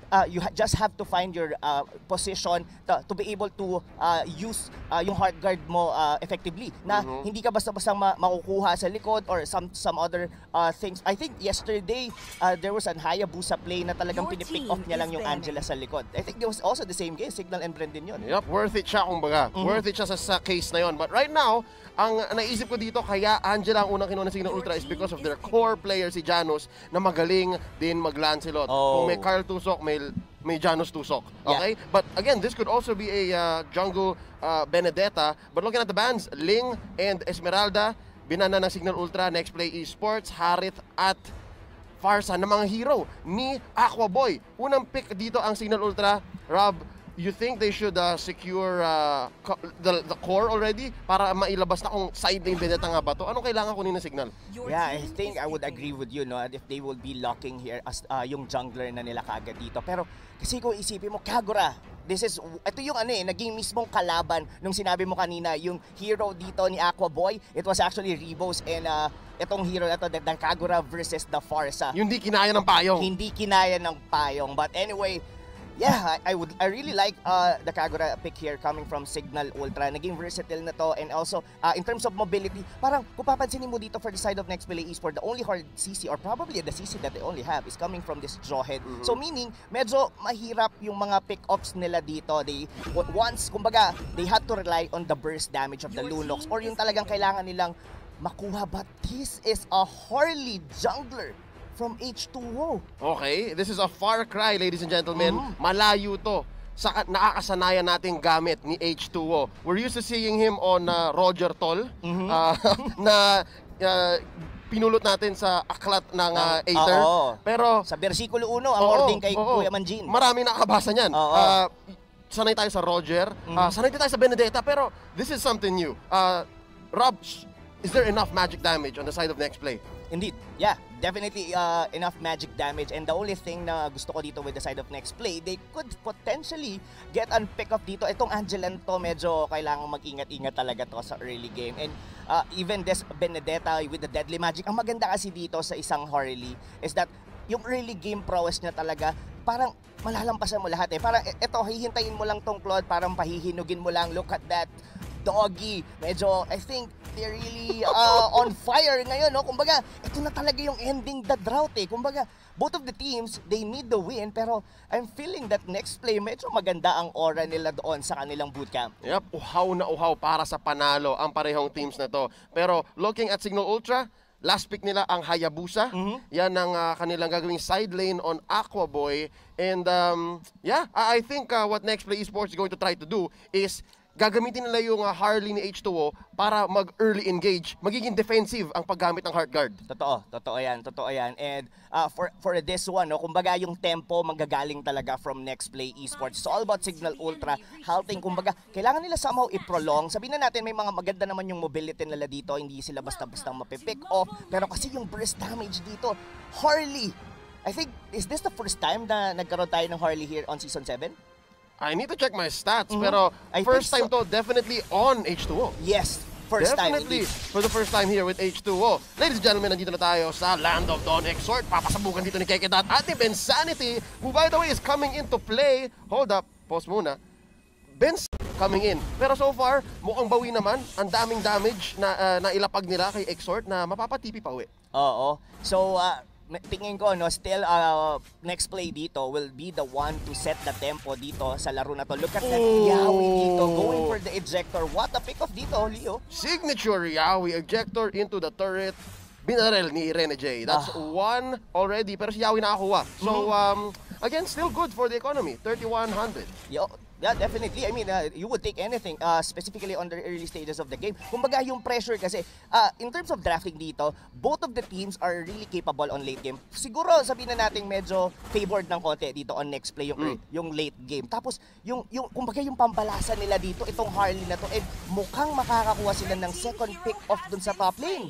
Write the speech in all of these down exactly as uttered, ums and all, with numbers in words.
uh, you ha just have to find your uh, position to, to be able to uh, use uh, yung heart guard mo uh, effectively. Na mm-hmm. hindi ka basta-basta ma makukuha sa likod or some some other uh, things. I think yesterday uh, there was an Hayabusa play na talagang pinipick off niya lang yung Angela sa likod. I think it was also the same game, Signal and Brendan yun. Yep, worth it siya kumbaga. Mm-hmm. Worth it siya sa, sa case na yun. But right now, ang naisip ko dito, kaya Angela ang unang kinuha ng Signal Ultra is because of their core player si Janus na magaling din mag-Lancelot. Oh. Kung may Carl Tusok, may, may Janus Tusok. Okay? Yeah. But again, this could also be a uh, jungle uh, Benedetta. But looking at the bans, Ling and Esmeralda, binana ng Signal Ultra, Next Play Esports, Harith at Farsa na mga hero ni Aqua Boy. Unang pick dito ang Signal Ultra. Rob, you think they should uh, secure uh, the, the core already para mailabas na kung side lane Benedetta nga ba to? Anong kailangan kunin ng Signal? Yeah, I think I would agree with you, no, if they will be locking here as uh, yung jungler na nila kagad dito. Pero kasi kung isipin mo, Kagura, this is, ito yung ano eh, naging mismong kalaban nung sinabi mo kanina, yung hero dito ni Aqua Boy, it was actually Rebos and uh, itong hero na to, the Kagura versus the Farsa. Yung hindi kinaya ng payong. Hindi kinaya ng payong. But anyway, yeah, I, I would I really like uh, the Kagura pick here coming from Signal Ultra. Naging versatile na to, and also uh, in terms of mobility, parang kung papansinin mo dito for the side of Next Play Esports, the only hard C C or probably the C C that they only have is coming from this Jawhead. Mm-hmm. So meaning, medyo mahirap yung mga pick-offs nila dito. They once, kumbaga, they had to rely on the burst damage of the Lunox or yung talagang kailangan nilang makuha. But this is a Harley jungler from H two O. Okay, this is a far cry, ladies and gentlemen. Mm-hmm. Malayo to sa nakakasanayan nating gamit ni H two O. We're used to seeing him on uh, Roger Tol, mm-hmm. uh, na uh, pinulot natin sa aklat ng uh, Aether. Uh, Pero sa versikulo uno, ang ording kay oo, Kuya Manjin. Marami nakakabasa niyan. Uh, sanay tayo sa Roger, mm-hmm. uh, sanay tayo sa Benedetta, pero this is something new. Uh, Rob, is there enough magic damage on the side of Next Play? Indeed, yeah, definitely uh, enough magic damage, and the only thing na gusto ko dito with the side of Next Play, they could potentially get an pick up dito. Itong Angelan to, medyo kailangan mag-ingat-ingat talaga to sa early game, and uh, even this Benedetta with the deadly magic. Ang maganda kasi dito sa isang Harley is that yung early game prowess niya talaga, parang malalampasan mo lahat eh. Parang eto, hihintayin mo lang tong Claude, parang pahihinugin mo lang. Look at that Doggy. Medyo, I think, they're really uh, on fire ngayon, no? Kumbaga, ito na talaga yung ending the drought, eh. Kumbaga, both of the teams, they need the win, pero I'm feeling that Next Play, medyo maganda ang aura nila doon sa kanilang bootcamp. Yep, uhaw na uhaw para sa panalo ang parehong teams na to. Pero, looking at Signal Ultra, last pick nila ang Hayabusa. Mm-hmm. Yan ang uh, kanilang gagawing side lane on Aqua Boy. And, um, yeah, I think uh, what Next Play Esports is going to try to do is gagamitin nila yung uh, Harley ni H two O para mag-early engage. Magiging defensive ang paggamit ng heart guard. Totoo, totoo yan, totoo yan. And uh, for for this one, no, kumbaga yung tempo manggagaling talaga from Next Play Esports. It's all about Signal Ultra, halting, kumbaga kailangan nila somehow i-prolong. Sabihin na natin may mga maganda naman yung mobility nila dito, hindi sila basta-basta mapipick off. Pero kasi yung burst damage dito, Harley, I think, is this the first time na nagkaroon tayo ng Harley here on Season seven? I need to check my stats, mm-hmm. pero I first time so. to definitely on H two O. Yes, first definitely time. Definitely for the first time here with H two O. Ladies and gentlemen, nandito na tayo sa Land of Dawn Exhort. Papasabukan dito ni Kekedat at Bensanity, who by the way is coming into play. Hold up, pause muna. Ben's coming in. Pero so far, mukhang bawi naman. Ang daming damage na, uh, na ilapag nila kay Exhort na mapapatipi pa uwi. Oo. So, uh, tingin ko, no, still uh, Next Play dito will be the one to set the tempo dito sa laro na to. Look at that Yawi dito going for the ejector. What a pick off dito, Leo. Signature Yawi ejector into the turret. Binarel ni Rene J. That's ah. one already, pero si Yawi nakakuha. So, um, again, still good for the economy. thirty-one hundred. Yo. Yeah, definitely. I mean, uh, you would take anything, uh, specifically on the early stages of the game. Kumbaga, yung pressure kasi, uh, in terms of drafting dito, both of the teams are really capable on late game. Siguro, sabihin na natin medyo favored ng konti dito on Next Play, yung, mm. yung late game. Tapos, yung, yung, kumbaga, yung pambalasa nila dito, itong Harley na to, eh, mukhang makakakuha sila ng second pick off dun sa top lane.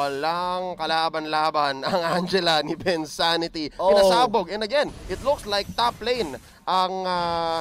Walang kalaban-laban ang Angela ni Bensanity. Oh. Pinasabog. And again, it looks like top lane ang... Uh,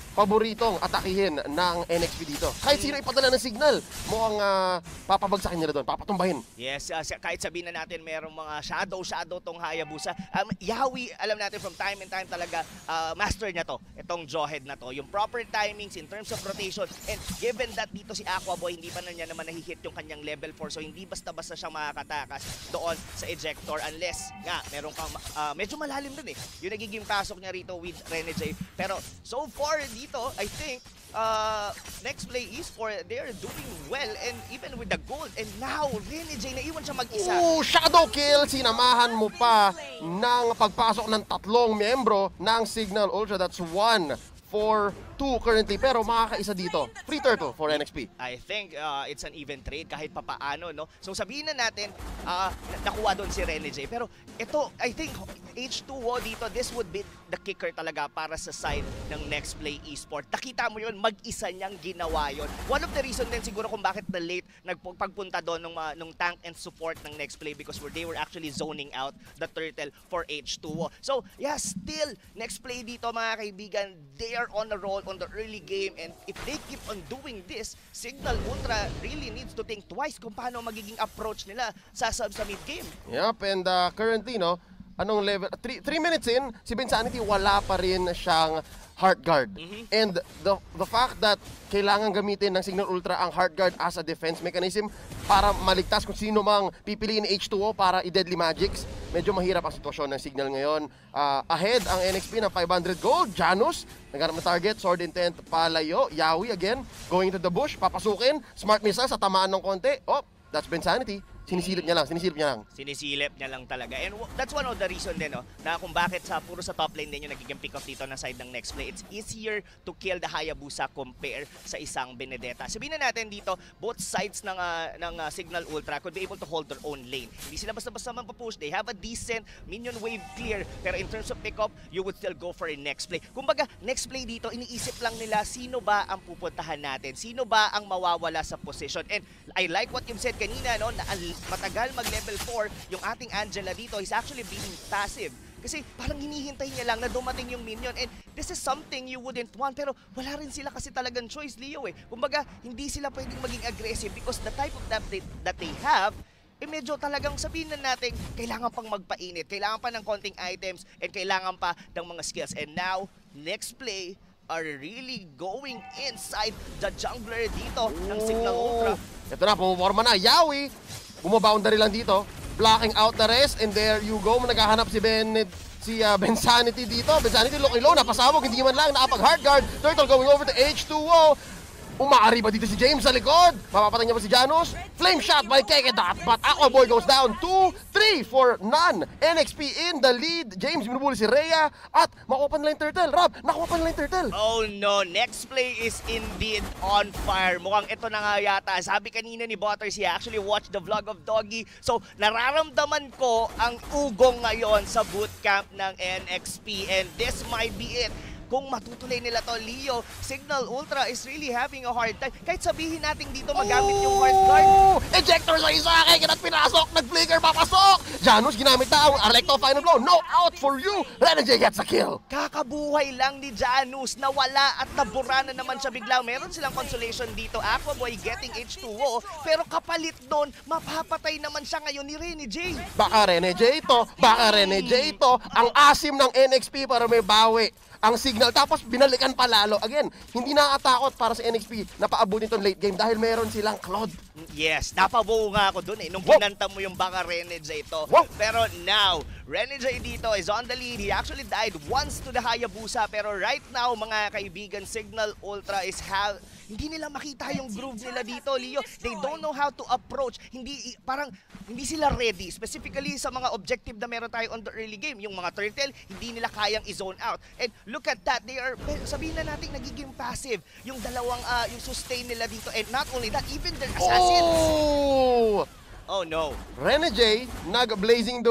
paboritong atakihin ng N X P dito. Kahit sino ipadala ng signal, mukhang uh, papabagsakin nila doon, papatumbahin. Yes, uh, kahit sabihin na natin merong mga shadow-shadow tong Hayabusa. Um, Yawi, alam natin from time and time talaga, uh, master niya to, itong Jawhead na to. Yung proper timings in terms of rotation. And given that dito si Aquaboy, hindi pa na niya naman nahihit yung kanyang level four. So hindi basta-basta siya makakatakas doon sa ejector unless nga, meron kang, uh, medyo malalim dun eh. Yung nagiging pasok niya rito with Renegade. Pero so far dito, I think, uh, next play is for they're doing well and even with the gold. And now, Renegade, naiwan siya mag-isa. Ooh, shadow kill! Sinamahan mo pa ng pagpasok ng tatlong miyembro ng Signal Ultra. That's one for two currently, pero makakaisa dito. Free turtle for N X P. I think uh, it's an even trade kahit papaano, no? So sabihin na natin, uh, nakuha doon si Renegade. Pero ito, I think, H two O dito, this would be the kicker talaga para sa side ng Next Play Esport. Nakita mo yun, mag-isa niyang ginawa yun. One of the reason din siguro kung bakit na late nagpagpunta doon ng, uh, ng tank and support ng Next Play because where they were actually zoning out the turtle for H two O. So, yeah, still, Next Play dito mga kaibigan, they are on the roll on the early game, and if they keep on doing this, Signal Ultra really needs to think twice kung paano magiging approach nila sa sub sa mid game. Yep, and uh, currently, no, anong level? three minutes in, si Bensanity wala pa rin siyang Heart Guard. Mm-hmm. And the the fact that kailangan gamitin ng Signal Ultra ang Heart Guard as a defense mechanism para maligtas kung sino mang pipiliin H two O para i-deadly magics, medyo mahirap ang sitwasyon ng Signal ngayon. Uh, ahead ang N X P ng five hundred gold. Janus, naghanap na target. Sword Intent, palayo. Yawi again, going to the bush, papasukin. Smart Missile sa tamaan ng konti. Oh, that's Bensanity. Sinisilip niya lang, sinisilip niya lang. Sinisilip niya lang talaga. And that's one of the reason din, no, na kung bakit sa puro sa top lane din yung nagiging pick-off dito na side ng Next Play. It's easier to kill the Hayabusa compare sa isang Benedetta. Sabihin na natin dito, both sides ng, uh, ng uh, Signal Ultra could be able to hold their own lane. Hindi sila basta-basta magpapush. They have a decent minion wave clear. Pero in terms of pick-up, you would still go for a Next Play. Kumbaga, Next Play dito, iniisip lang nila sino ba ang pupuntahan natin? Sino ba ang mawawala sa position? And I like what you've said kanina, no, na matagal mag-level four, yung ating Angela dito is actually being passive. Kasi parang hinihintay niya lang na dumating yung minion. And this is something you wouldn't want. Pero wala rin sila kasi talagang choice, Leo eh. Kumbaga, hindi sila pwedeng maging aggressive because the type of that they, that they have, eh medyo talagang sabihin na natin, kailangan pang magpainit, kailangan pa ng konting items, and kailangan pa ng mga skills. And now, Next Play are really going inside the jungler dito ng Signal Ultra. Ito na, pumuporma na. Yawi, bumaboundary lang dito. Blocking out the rest, and there you go. Naghahanap si Ben, si uh, Bensanity dito. Bensanity looking low, napasabog, hindi man lang nakapag-hard guard. Turtle going over to H two O. Umaari ba dito si James sa likod? Mapapatay niya ba si Janus? Flame shot by Kekedat, but Aquaboy goes down. two three for none. N X P in the lead. James binubuli si Rhea at makuha pa nila yung Turtle. Rob, nakuha pa nila yung Turtle. Oh no, Next Play is indeed on fire. Mukhang ito na nga yata. Sabi kanina ni Butters, he actually watched the vlog of Doggy. So nararamdaman ko ang ugong ngayon sa bootcamp ng N X P, and this might be it. Kung matutuloy nila to, Leo, Signal Ultra is really having a hard time. Kahit sabihin natin dito magamit yung hard guard. Ejector sa isa, kaya kinat pinasok, nag-flicker, papasok! Janus ginamit na ang Arlecto final blow. No out for you! Renegade gets a kill. Kakabuhay lang ni Janus, nawala at nabura na naman siya bigla. Meron silang consolation dito, Aquaboy getting H two O, pero kapalit doon, mapapatay naman siya ngayon ni Renegade. Baka Renegade ito, baka Renegade ito, ang asim ng N X P para may bawi ang Signal, tapos binalikan pa lalo. Again, hindi nakakatakot para sa N X P na paabutin itong late game dahil meron silang Claude. Yes, napabuo nga ako dun eh, nung Wow. kinanta mo yung baka Renegade ito. Wow. Pero now, Renegade dito is on the lead. He actually died once to the Hayabusa, pero right now, mga kaibigan, Signal Ultra is have hindi nila makita yung groove nila dito, Leo. They don't know how to approach. Hindi, parang, hindi sila ready. Specifically sa mga objective na meron tayo on the early game. Yung mga turtle, hindi nila kayang i-zone out. And look at that. They are, sabihin na natin, nagiging passive. Yung dalawang, uh, yung sustain nila dito. And not only that, even their assassins. Oh! Oh no. Renegade, nag-blazing duet.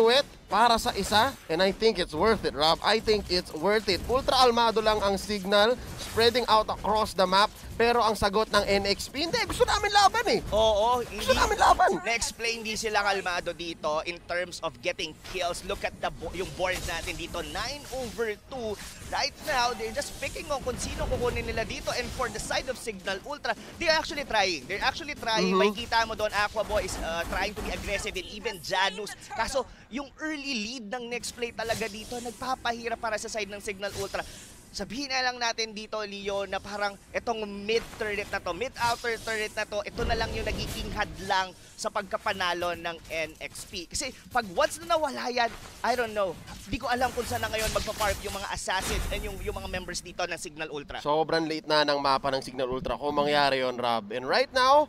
para sa isa, and I think it's worth it, Rob. I think it's worth it. Ultra Almado lang ang signal, spreading out across the map, pero ang sagot ng N X P, hindi, gusto namin laban eh. Oo, Gusto namin laban. Na-explain hindi sila kalmado dito in terms of getting kills. Look at the bo yung board natin dito, nine over two. Right now, they're just picking on kung sino kukunin nila dito. And for the side of Signal Ultra, they're actually trying. They're actually trying. Mm-hmm. May kita mo doon, Aqua Boy is uh, trying to be aggressive, and even Janus. Kaso, yung early lead ng next play talaga dito, nagpapahirap para sa side ng Signal Ultra. Sabihin na lang natin dito, Leo, na parang itong mid-turret na to, mid-outer turret na to, ito na lang yung nagiging hadlang sa pagkapanalo ng N X P. Kasi pag once na nawala yan, I don't know, di ko alam kung saan na ngayon magpa-park yung mga assassins and yung, yung mga members dito ng Signal Ultra. Sobrang late na ng mapa ng Signal Ultra kung mangyari yon, Rob. And right now,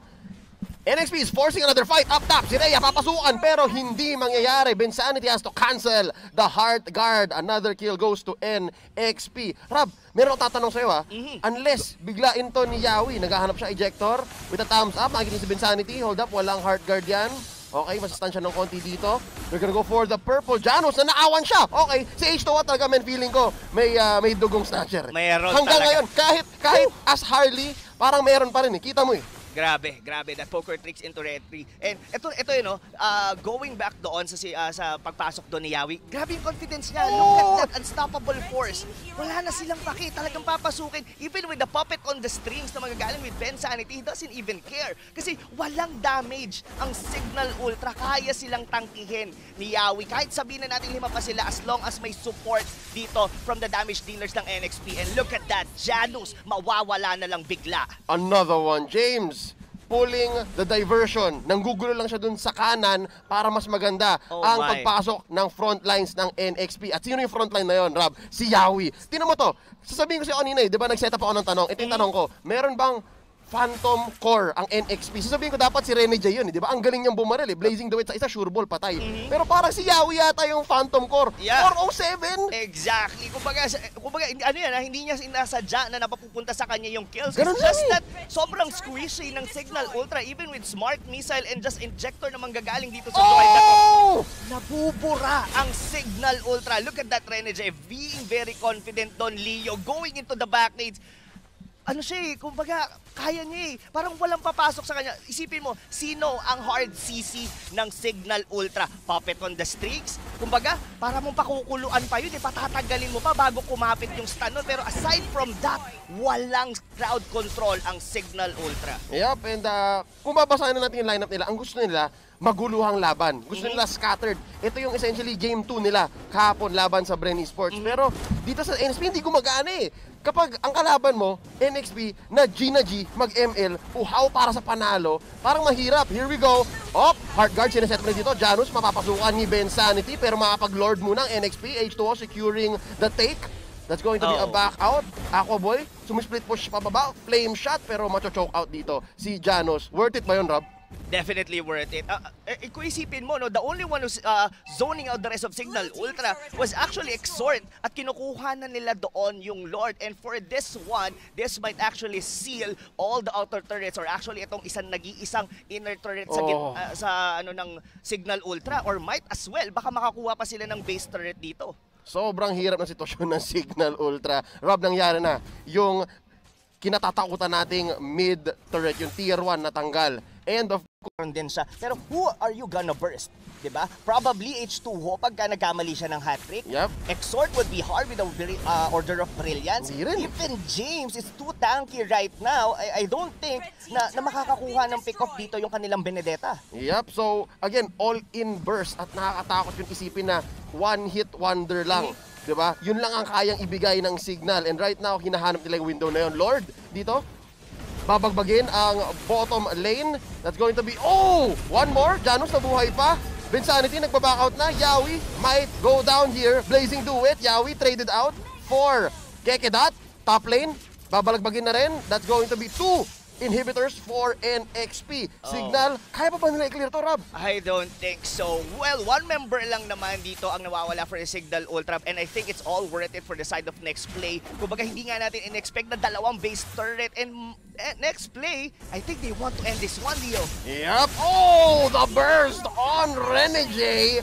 N X P is forcing another fight up top. Si Rhea papasukan pero hindi mangyayari. Bensanity has to cancel the Heart Guard. Another kill goes to N X P. Rob, meron akong tatanong sa'yo ha. Mm-hmm. Unless biglain to ni Yawi, naghahanap siya ejector with a thumbs up. Makikita si Bensanity. Hold up, walang Heart Guard yan. Okay, masustansya ng konti dito. We're gonna go for the purple Janus na naawan siya. Okay, si H two O talaga, men, feeling ko may uh, may dugong snatcher. Mayroon Hanggang talaga. ngayon, kahit kahit as Harley, parang meron pa rin eh. Kita mo eh. Grabe, grabe, that poker tricks into red three. And ito, ito yun, no, uh, going back doon sa, si, uh, sa pagpasok doon ni Yawi, grabe yung confidence niya. Oh! Look at that unstoppable force. Wala na silang paki, talagang papasukin. Even with the puppet on the strings na magagaling with Bensanity, he doesn't even care. Kasi walang damage ang Signal Ultra. Kaya silang tangkihin ni Yawi. Kahit sabihin na natin lima pa sila, as long as may support dito from the damage dealers ng N X P. And look at that, Janus, mawawala na lang bigla. Another one, James. Pulling the diversion. Nanggugulo lang siya dun sa kanan para mas maganda Oh ang my. pagpasok ng front lines ng N X P. At sino yung front line na yon, Rob? Si Yawi. Tinan mo to. Sasabihin ko sa'yo kanina eh, di ba nag-set up ako ng tanong? Ito yung tanong ko, meron bang Phantom Core ang N X P? Sasabihin ko dapat si Rene J yun, eh, di ba? Ang galing niyang bumaril eh. Blazing the Wit sa isa, sure ball, patay. Mm-hmm. Pero parang si Yawi yata yung Phantom Core. Yeah. four oh seven? Exactly. Kumbaga, sa- kumbaga hindi- ano yan, ha? Hindi niya sinasadya na napapupunta sa kanya yung kills. Ganun It's just lang eh. that sobrang squishy ng Signal Ultra, even with smart missile and just injector na manggagaling dito sa droid na to. Oh! Nabubura ang Signal Ultra. Look at that Renege, being very confident doon, Leo, going into the backnades. Ano siya eh, kumbaga, kaya niya eh. Parang walang papasok sa kanya. Isipin mo, sino ang hard C C ng Signal Ultra? Puppet on the streaks? Kumbaga, para mong pakukuluan pa yun eh, patatagalin mo pa bago kumapit yung stun nun. Pero aside from that, walang crowd control ang Signal Ultra. Yep, and uh, kung babasahin na natin yung lineup nila, ang gusto nila, maguluhang laban. Gusto nila scattered. Ito yung essentially game two nila kahapon laban sa Bren Esports. Pero dito sa N X P, hindi gumagana eh. Kapag ang kalaban mo, N X P, na G na G, mag-M L, uhaw para sa panalo, parang mahirap. Here we go. Op, Heart Guard, sineset mo rin dito. Janus, mapapasukan ni Bensanity, pero makapag-lord muna ang N X P. H two O securing the take. That's going to be a Oh. back out. Aqua Boy, sumisplit push pababa. Flame shot, pero macho-choke out dito si Janus. Worth it ba yun, Rob? Definitely worth it. Uh, uh, kung isipin mo, no, the only one who's uh, zoning out the rest of Signal Ultra was actually Exhort at kinukuha na nila doon yung Lord. And for this one, this might actually seal all the outer turrets or actually itong isang nag-iisang inner turret sa, git- Oh. uh, sa ano ng Signal Ultra or might as well, baka makakuha pa sila ng base turret dito. Sobrang hirap ng sitwasyon ng Signal Ultra. Rob, nangyari na. Yung kinatatakutan nating mid-turret, yung tier one natanggal. End of Meron din siya. Pero who are you gonna burst? Diba? Probably H two O pagka nagkamali siya ng hat-trick. Yep. Exhort would be hard with a bri- uh, Order of Brilliance. Hindi rin. Even James is too tanky right now. I, I don't think na, na makakakuha ng pick-off dito yung kanilang Benedetta. Yep, so again, all-in burst at nakakatakot yung isipin na one-hit wonder lang. Diba? Yun lang ang kayang ibigay ng signal. And right now, hinahanap nila yung window na yun. Lord, dito, babagbagin ang bottom lane. That's going to be, oh! One more, Janus nabuhay pa. Bensanity nagbaback out na. Yawi might go down here. Blazing Duet, Yawi traded out for Kekedat. Top lane, babalagbagin na rin. That's going to be two inhibitors for N X P. Signal, kaya pa ba nila i-clear to, Rob? I don't think so. Well, one member lang naman dito ang nawawala for the Signal Ultra and I think it's all worth it for the side of next play. Kumbaga hindi nga natin in-expect na dalawang base turret and eh, next play, I think they want to end this one, Leo. Yep. Oh, the burst on Renegade.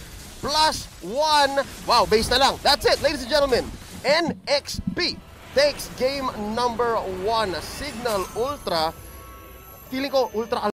plus one. Wow, base na lang. That's it, ladies and gentlemen. N X P takes game number one. Signal Ultra. Feeling ko, Ultra